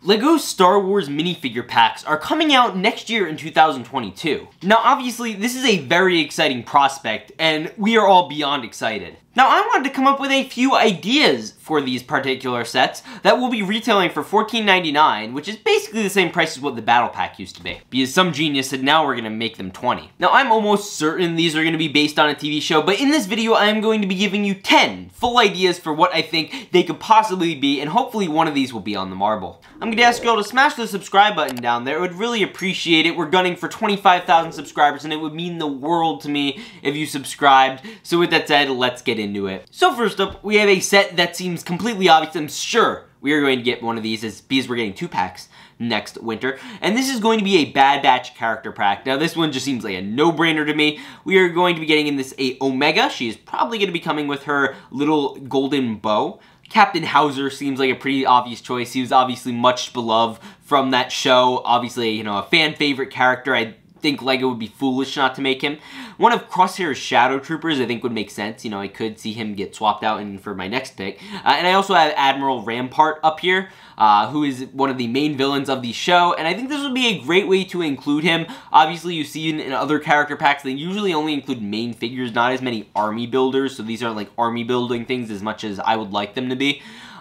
LEGO Star Wars minifigure packs are coming out next year in 2022. Now obviously this is a very exciting prospect and we are all beyond excited. Now I wanted to come up with a few ideas for these particular sets that will be retailing for $14.99, which is basically the same price as what the Battle Pack used to be. Because some genius said now we're going to make them 20. Now I'm almost certain these are going to be based on a TV show, but in this video I am going to be giving you 10 full ideas for what I think they could possibly be, and hopefully one of these will be on the marble. I'm going to ask you all to smash the subscribe button down there. I would really appreciate it. We're gunning for 25,000 subscribers and it would mean the world to me if you subscribed. So with that said, let's get into it. So first up, we have a set that seems completely obvious. I'm sure we are going to get one of these because we're getting 2 packs next winter. And this is going to be a Bad Batch character pack. Now this one just seems like a no-brainer to me. We are going to be getting in this a Omega. She is probably going to be coming with her little golden bow. Captain Hauser seems like a pretty obvious choice. He was obviously much beloved from that show. Obviously, you know, a fan favorite character. I think LEGO would be foolish not to make him. One of Crosshair's Shadow Troopers I think would make sense. You know, I could see him get swapped out for my next pick. And I also have Admiral Rampart up here, who is one of the main villains of the show, and I think this would be a great way to include him. Obviously, you see in other character packs, they usually only include main figures, not as many army builders, so these aren't like army building things as much as I would like them to be.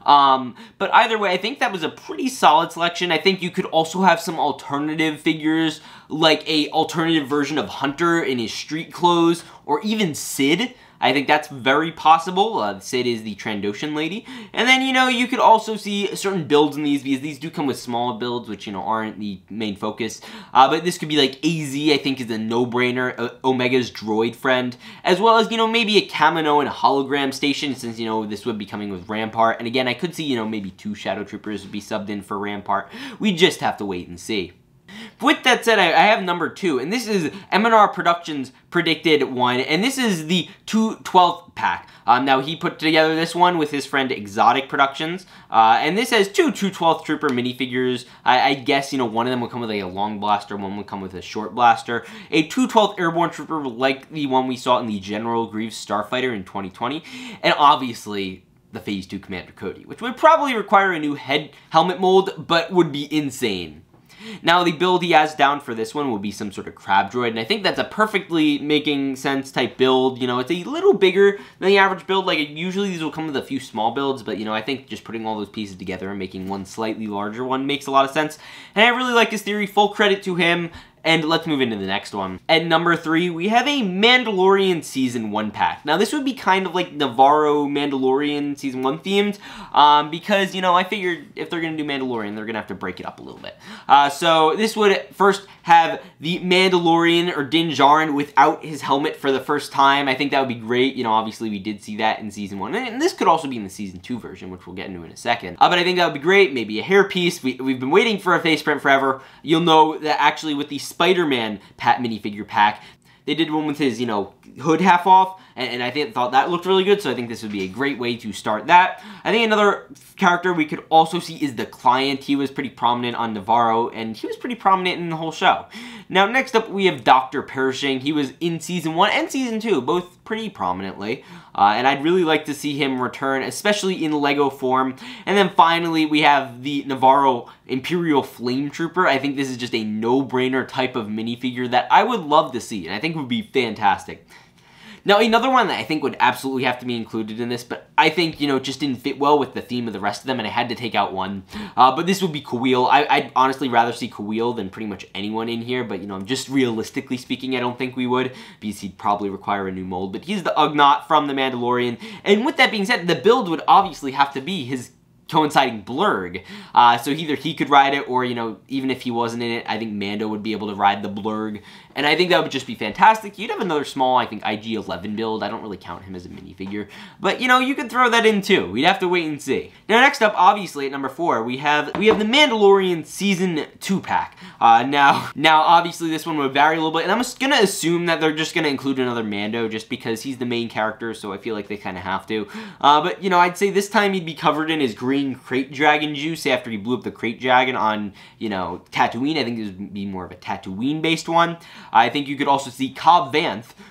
But either way, I think that was a pretty solid selection. I think you could also have some alternative figures, like a alternative version of Hunter in his street clothes, or even Sid. I think that's very possible. Sid is the Trandoshan lady. And then, you know, you could also see certain builds in these, because these do come with small builds, which, you know, aren't the main focus. But this could be like AZ, I think, is a no-brainer. Omega's droid friend. As well as, you know, maybe a Kamino and a hologram station, since, you know, this would be coming with Rampart. And again, I could see, you know, maybe 2 Shadow Troopers would be subbed in for Rampart. We just have to wait and see. With that said, I have number 2, and this is M&R Productions' predicted one, and this is the 2/12 pack. Now, he put together this one with his friend Exotic Productions, and this has 2 2/12 Trooper minifigures. I guess, you know, one of them will come with a long blaster, one will come with a short blaster. A 2/12 Airborne Trooper like the one we saw in the General Grievous Starfighter in 2020, and obviously the Phase 2 Commander Cody, which would probably require a new helmet mold, but would be insane. Now, the build he has down for this one will be some sort of crab droid, and I think that's a perfectly making sense type build. You know, it's a little bigger than the average build. Like, usually these will come with a few small builds, but, you know, I think just putting all those pieces together and making one slightly larger one makes a lot of sense. And I really like his theory. Full credit to him. And let's move into the next one. At number 3, we have a Mandalorian Season 1 pack. Now, this would be kind of like Navarro Mandalorian Season 1 themed, because, you know, I figured if they're going to do Mandalorian, they're going to have to break it up a little bit. So this would first have the Mandalorian, or Din Djarin, without his helmet for the first time. I think that would be great. You know, obviously we did see that in Season 1, and this could also be in the Season 2 version, which we'll get into in a second. But I think that would be great. Maybe a hairpiece. We've been waiting for a face print forever. You'll know that actually with the Spider-Man minifigure pack, they did one with his, you know, hood half off, and I thought that looked really good, so I think this would be a great way to start that. I think another character we could also see is the Client. He was pretty prominent on Navarro, and he was pretty prominent in the whole show. Now, next up, we have Dr. Pershing. He was in Season 1 and Season 2, both pretty prominently, and I'd really like to see him return, especially in LEGO form. And then finally, we have the Navarro Imperial Flame Trooper. I think this is just a no-brainer type of minifigure that I would love to see, and I think would be fantastic. Now, another one that I think would absolutely have to be included in this, but I think, you know, just didn't fit well with the theme of the rest of them, and I had to take out one. But this would be Kuiil. I'd honestly rather see Kuiil than pretty much anyone in here, but, you know, just realistically speaking, I don't think we would, because he'd probably require a new mold. But he's the Ugnaught from The Mandalorian, and with that being said, the build would obviously have to be his coinciding Blurg. So either he could ride it, or, you know, even if he wasn't in it, I think Mando would be able to ride the Blurg. And I think that would just be fantastic. You'd have another small, I think, IG-11 build. I don't really count him as a minifigure. But, you know, you could throw that in too. We'd have to wait and see. Now, next up, obviously, at number 4, we have the Mandalorian Season 2 pack. Now, obviously, this one would vary a little bit. And I'm just going to assume that they're just going to include another Mando just because he's the main character. So I feel like they kind of have to. But, you know, I'd say this time he'd be covered in his green Krayt Dragon juice after he blew up the Krayt Dragon on, you know, Tatooine. I think this would be more of a Tatooine-based one. I think you could also see Cobb Vanth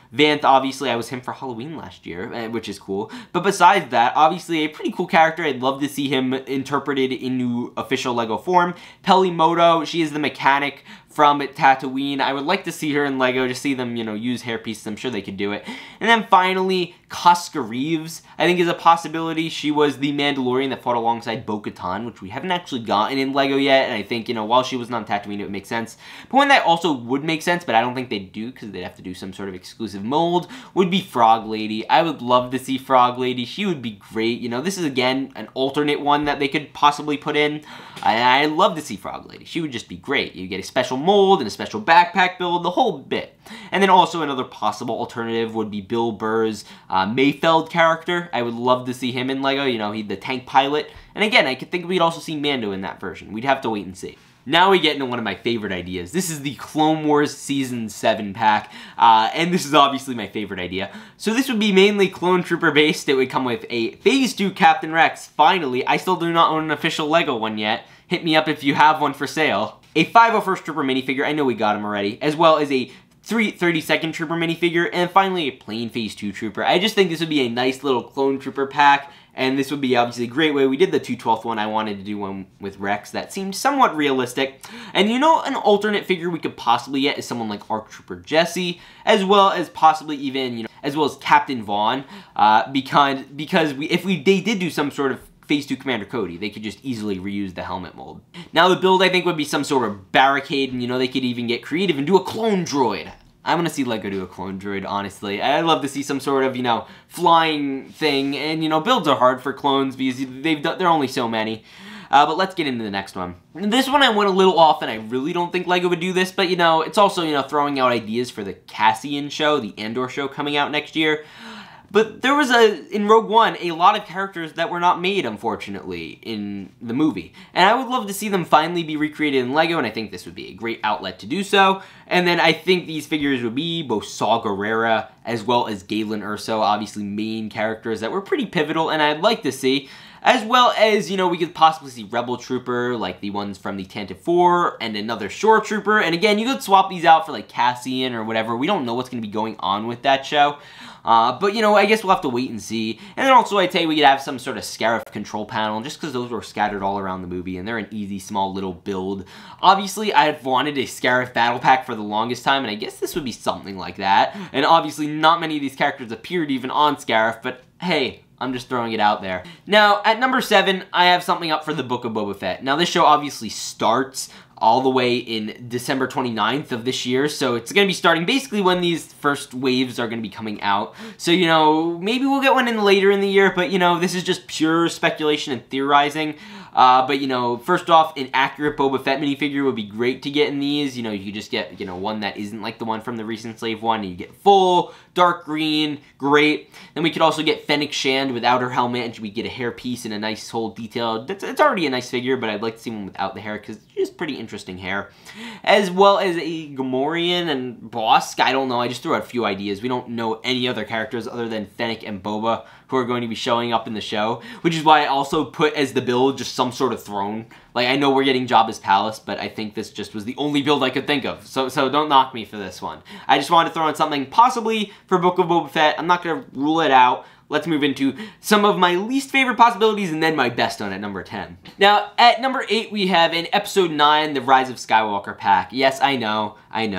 Vanth, obviously, I was him for Halloween last year, which is cool. But besides that, obviously, a pretty cool character. I'd love to see him interpreted into official LEGO form. Pelimoto, she is the mechanic from Tatooine. I would like to see her in LEGO, just see them, you know, use hair pieces. I'm sure they could do it. And then finally, Koska Reeves, I think is a possibility. She was the Mandalorian that fought alongside Bo-Katan, which we haven't actually gotten in LEGO yet, and I think, you know, while she was on Tatooine, it would make sense. But one that also would make sense, but I don't think they'd do, because they'd have to do some sort of exclusive mold, would be Frog Lady. I would love to see Frog Lady. She would be great. You know, this is, again, an alternate one that they could possibly put in. I'd love to see Frog Lady. She would just be great. You get a special mold and a special backpack build, the whole bit. And then also another possible alternative would be Bill Burr's Mayfeld character. I would love to see him in LEGO. You know, he's the tank pilot. And again, I could think we'd also see Mando in that version. We'd have to wait and see. Now we get into one of my favorite ideas. This is the Clone Wars Season 7 pack, and this is obviously my favorite idea. So this would be mainly Clone Trooper based. It would come with a Phase 2 Captain Rex. Finally, I still do not own an official LEGO one yet. Hit me up if you have one for sale. A 501st Trooper minifigure, I know we got him already, as well as a 32nd Trooper minifigure, and finally a plain Phase 2 Trooper. I just think this would be a nice little Clone Trooper pack, and this would be obviously a great way. We did the 2/12 one. I wanted to do one with Rex that seemed somewhat realistic. And you know, an alternate figure we could possibly get is someone like ARC Trooper Jesse, as well as possibly even, you know, as well as Captain Vaughn, because if they did do some sort of Phase 2 Commander Cody, they could just easily reuse the helmet mold. Now the build, I think, would be some sort of barricade, and you know, they could even get creative and do a clone droid. I want to see LEGO do a clone droid, honestly. I'd love to see some sort of, you know, flying thing, and, you know, builds are hard for clones because there are only so many. But let's get into the next one. This one I went a little off, and I really don't think LEGO would do this, but, you know, it's also, you know, throwing out ideas for the Cassian show, the Andor show coming out next year. But there was, in Rogue One, a lot of characters that were not made, unfortunately, in the movie. And I would love to see them finally be recreated in LEGO, and I think this would be a great outlet to do so. And then I think these figures would be both Saw Gerrera, as well as Galen Erso, obviously main characters that were pretty pivotal, and I'd like to see. As well as, you know, we could possibly see Rebel Trooper, like the ones from the Tantive 4, and another Shore Trooper. And again, you could swap these out for, like, Cassian or whatever. We don't know what's going to be going on with that show. But, you know, I guess we'll have to wait and see. And then also, I'd say we could have some sort of Scarif control panel, just because those were scattered all around the movie, and they're an easy, small, little build. Obviously, I've wanted a Scarif battle pack for the longest time, and I guess this would be something like that. And obviously, not many of these characters appeared even on Scarif, but hey, I'm just throwing it out there. Now, at number 7, I have something up for the Book of Boba Fett. Now, this show obviously starts all the way in December 29th of this year, so it's going to be starting basically when these first waves are going to be coming out. So, you know, maybe we'll get one in later in the year, but, you know, this is just pure speculation and theorizing. But, you know, first off, an accurate Boba Fett minifigure would be great to get in these. You know, you could just get, you know, one that isn't like the one from the recent Slave one, and you get full, dark green, great. Then we could also get Fennec Shand without her helmet, and we get a hair piece and a nice whole detail. It's already a nice figure, but I'd like to see one without the hair, because it's just pretty interesting hair. As well as a Gamorrean and Bossk. I don't know, I just threw out a few ideas. We don't know any other characters other than Fennec and Boba who are going to be showing up in the show, which is why I also put as the build just some sort of throne. Like, I know we're getting Jabba's palace, but I think this just was the only build I could think of, so don't knock me for this one. I just wanted to throw in something possibly for Book of Boba Fett. I'm not going to rule it out. Let's move into some of my least favorite possibilities and then my best one at number 10. Now, at number 8, we have in Episode 9, The Rise of Skywalker pack. Yes, I know.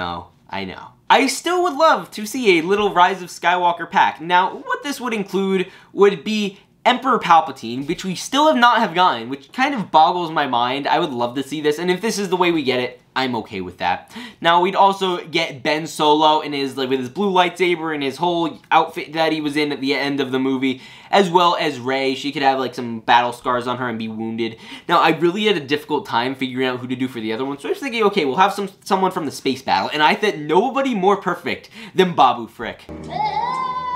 I still would love to see a little Rise of Skywalker pack. Now, what this would include would be Emperor Palpatine, which we still have gotten, which kind of boggles my mind. I would love to see this, and if this is the way we get it, I'm okay with that. Now, we'd also get Ben Solo in his, like, with his blue lightsaber and his whole outfit that he was in at the end of the movie, as well as Rey. She could have, like, some battle scars on her and be wounded. Now, I really had a difficult time figuring out who to do for the other one, so I was thinking, okay, we'll have someone from the space battle, and I thought nobody more perfect than Babu Frick.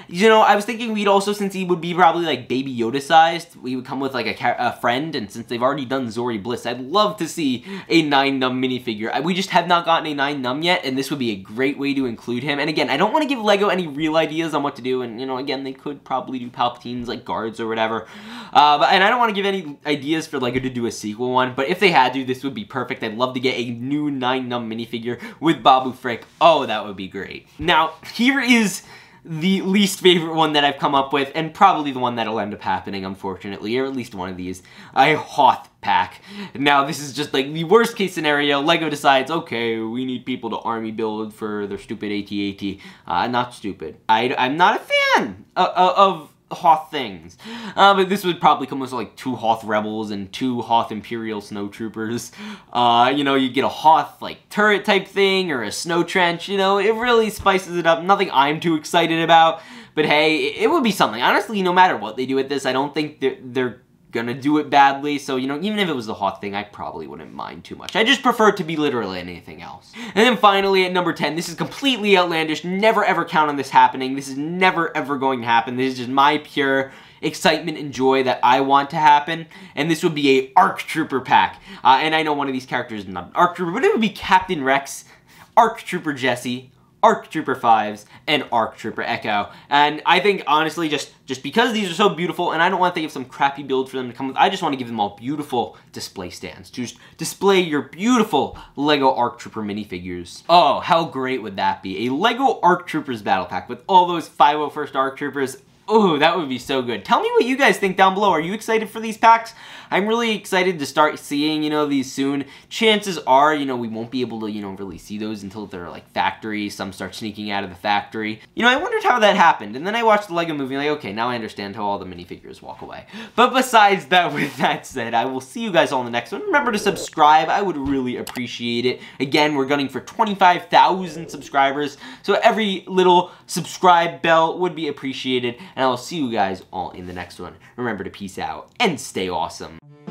You know, I was thinking we'd also, since he would be probably like Baby Yoda sized, we would come with like a friend, and since they've already done Zori Bliss, I'd love to see a 9-num minifigure. We just have not gotten a 9-num yet, and this would be a great way to include him. And again, I don't want to give LEGO any real ideas on what to do, and you know, again, they could probably do Palpatine's like guards or whatever. And I don't want to give any ideas for LEGO to do a sequel one, but if they had to, this would be perfect. I'd love to get a new 9-num minifigure with Babu Frick. Oh, that would be great. Now, here is the least favorite one that I've come up with, and probably the one that'll end up happening, unfortunately, or at least one of these, a Hoth pack. Now, this is just like the worst case scenario. LEGO decides, okay, we need people to army build for their stupid AT-AT. Not stupid. I'm not a fan of Hoth things. But this would probably come with like 2 Hoth Rebels and 2 Hoth Imperial Snowtroopers. You know, you get a Hoth like turret type thing or a snow trench. You know, it really spices it up. Nothing I'm too excited about, but hey, it would be something. Honestly, no matter what they do with this, I don't think they're gonna do it badly, so, you know, even if it was the Hoth thing, I probably wouldn't mind too much. I just prefer it to be literally anything else. And then finally, at number 10, this is completely outlandish. Never ever count on this happening. This is never ever going to happen. This is just my pure excitement and joy that I want to happen, and this would be a ARC Trooper pack. And I know one of these characters is not an ARC Trooper, but it would be Captain Rex, ARC Trooper Jesse, ARC Trooper 5s, and ARC Trooper Echo. And I think, honestly, just because these are so beautiful, and I don't want to think of some crappy build for them to come with, I just want to give them all beautiful display stands. To just display your beautiful LEGO ARC Trooper minifigures. Oh, how great would that be? A LEGO ARC Troopers battle pack with all those 501st ARC Troopers. Oh, that would be so good. Tell me what you guys think down below. Are you excited for these packs? I'm really excited to start seeing, you know, these soon. Chances are, you know, we won't be able to, you know, really see those until they're like factory. Some start sneaking out of the factory. You know, I wondered how that happened. And then I watched the LEGO movie, like, okay, now I understand how all the minifigures walk away. But besides that, with that said, I will see you guys all in the next one. Remember to subscribe. I would really appreciate it. Again, we're gunning for 25,000 subscribers. So every little subscribe bell would be appreciated. And I will see you guys all in the next one. Remember to peace out and stay awesome.